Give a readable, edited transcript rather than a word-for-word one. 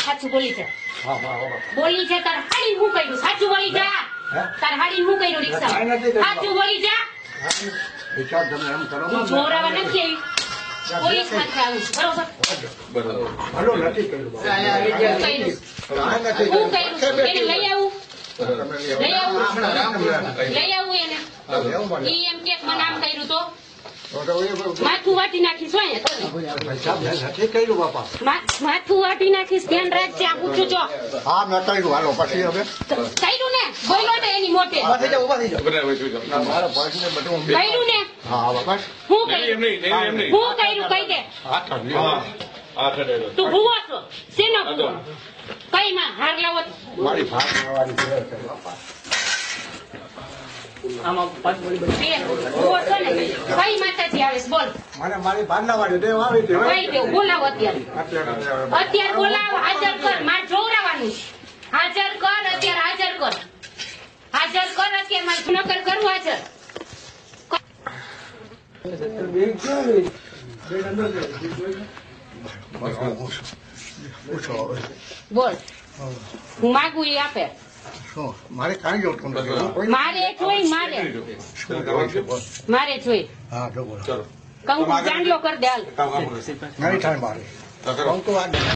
સાચું બોલી છે બોલી છે તાર હાડી હું કર્યું સાચું બોલી જા તાર હાડી હું કર્યું રિક્ષા સાચું બોલી જા જોરાવા નથી પોલીસ સાથે આવું બરોબર હાલો નથી કર્યું હું કર્યું એને લઈ આવું એને ઈ એમ કે મને આમ કર્યું તો માથું વાટી નાખીશ નથી કર્યું બાપા માથું વાટી નાખીશ ધ્યાન રાખજે આ પૂછું છો હા મેં કર્યું હાલો પછી હવે કર્યું ને બોલો ને એની મોટે કર્યું ને હા બાપા હું કર્યું હું કર્યું કહી દે તું ભૂવો છો શેનો ભૂવો કઈ માં હાર લાવો મારી ભાગવાળી છે બાપા કઈ માતાજી આવે બોલ મને મારી ભાગવાળી દેવ આવી હતી કઈ દેવ બોલાવો અત્યારે બોલાવો હાજર કર મારે જોવરાવાનું હાજર કર અત્યારે હાજર કર અત્યારે મારે નકર કરું હાજર બોલ હું માગું એ આપે મારે કાંઈ જોતું નથી મારે જોઈ મારે જોઈ હા જો બોલો કંકુ ચાંદલો કર દે હાલ નહીં થાય મારે કંકુ